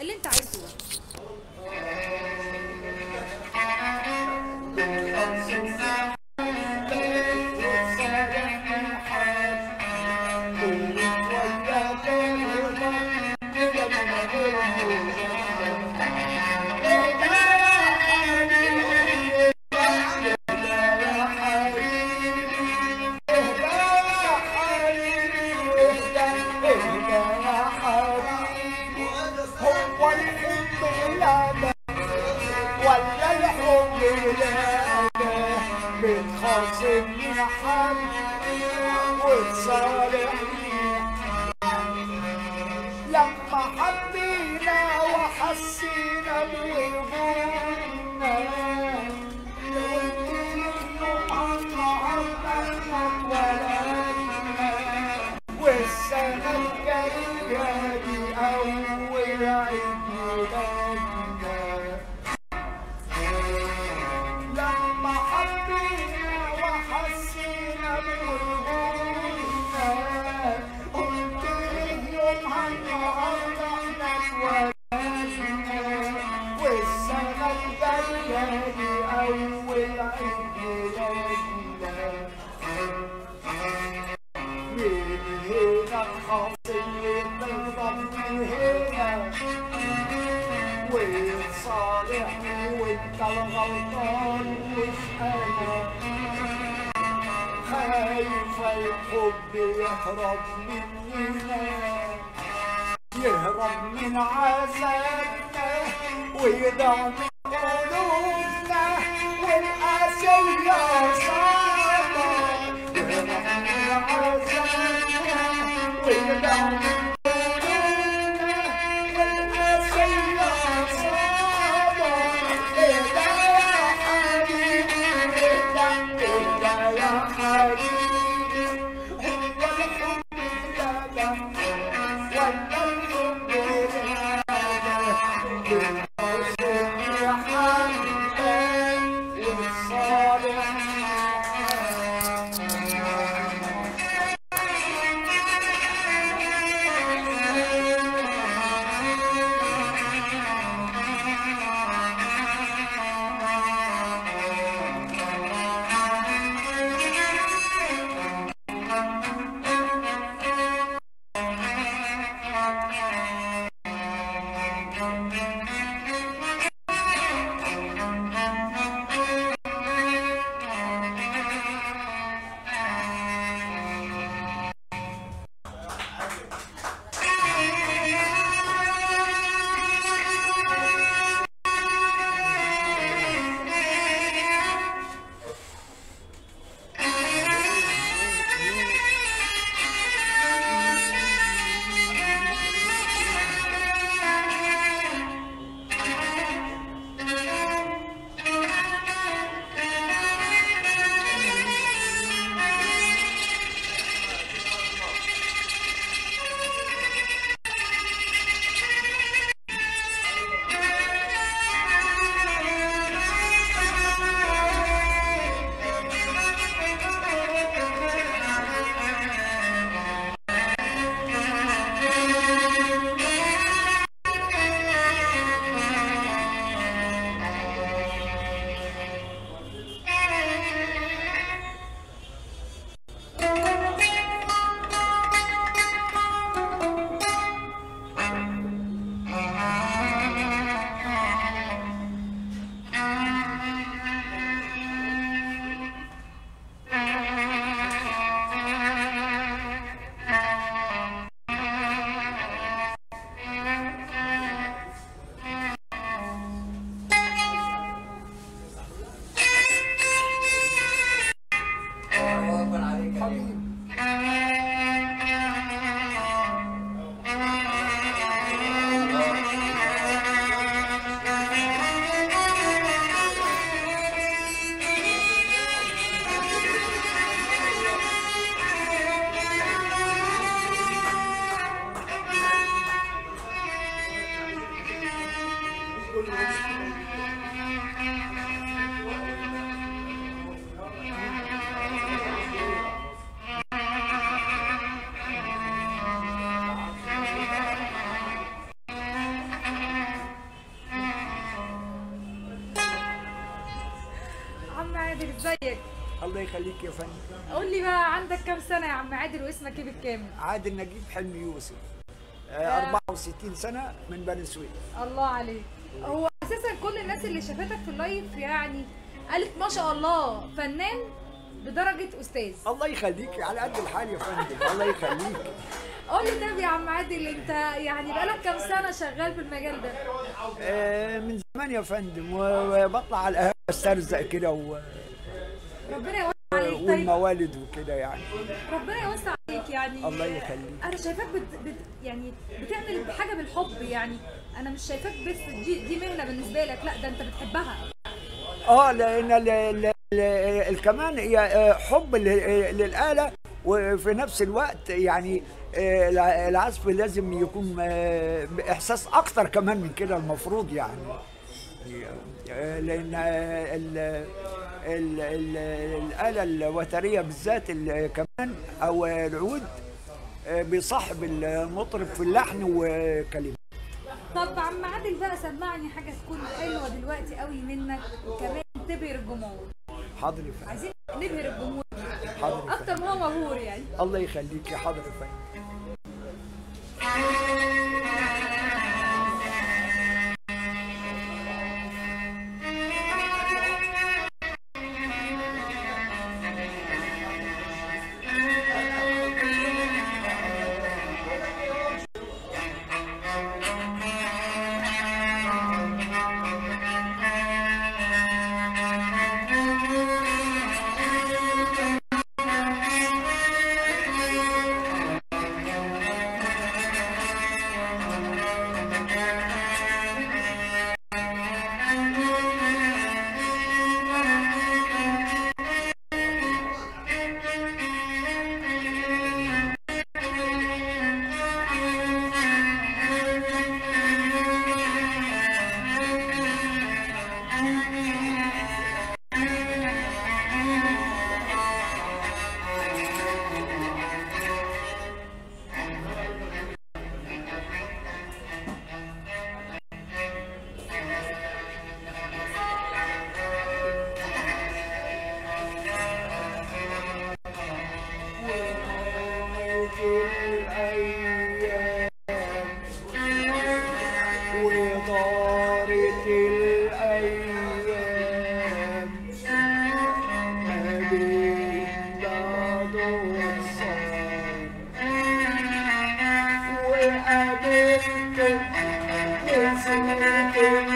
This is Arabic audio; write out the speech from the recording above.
اللي انت عايزه. بتخاصمني حد وتصالحني لما حبينا وحسينا بوجودنا قلت لك يوم النهارده احنا اتولدنا والسنة الجاية دي أول عيد ميلادنا لما حبينا وحسينا بوجودنا قلت لك يومها النهارده احنا اتولدنا والسنة الجاية دي أول عيد ميلادنا من هنا الخاصم يتضم من هنا وتصالحني وانت الغلطان مش انا خايفة الحب يهرب مننا يهرب من عذابنا ويضع من قلوبنا والقاسية صعبة يهرب من عذابنا ويضع من Yeah. عادل، ازيك؟ الله يخليك يا فندم. قول لي بقى، عندك كام سنة يا عم عادل واسمك ايه بالكامل؟ عادل نجيب حلمي يوسف. آه 64 سنة من بني سويف. الله عليك. هو اساسا كل الناس اللي شافتك في اللايف يعني قالت ما شاء الله فنان بدرجة استاذ. الله يخليك، على قد الحال يا فندم، الله يخليك. قول لي طب يا عم عادل، انت يعني بقالك كام سنة شغال في المجال ده؟ من زمان يا فندم، وبطلع على القهوة استرزق كده ربنا يوسع عليك. طيب والموالد وكده يعني. ربنا يوسع عليك يعني. الله يخليك. انا شايفاك يعني بتعمل حاجة بالحب، يعني انا مش شايفاك بس دي مهنة بالنسبة لك، لا ده انت بتحبها. لان كمان هي حب للآلة، وفي نفس الوقت يعني العزف لازم يكون بإحساس أكتر كمان من كده المفروض يعني. لأن الآلة الوترية بالذات كمان أو العود بيصاحب المطرب في اللحن وكلمات. طب عم عادل بقى، سمعني حاجة تكون حلوة دلوقتي قوي منك وكمان تبهر الجمهور. حاضر يا فندم. عايزين نبهر الجمهور حاضر أكتر ما هو مبهور يعني. الله يخليك يا حاضر يا فندم. وطارت الأيام ما بين بعض وصال، وقابلت نسيت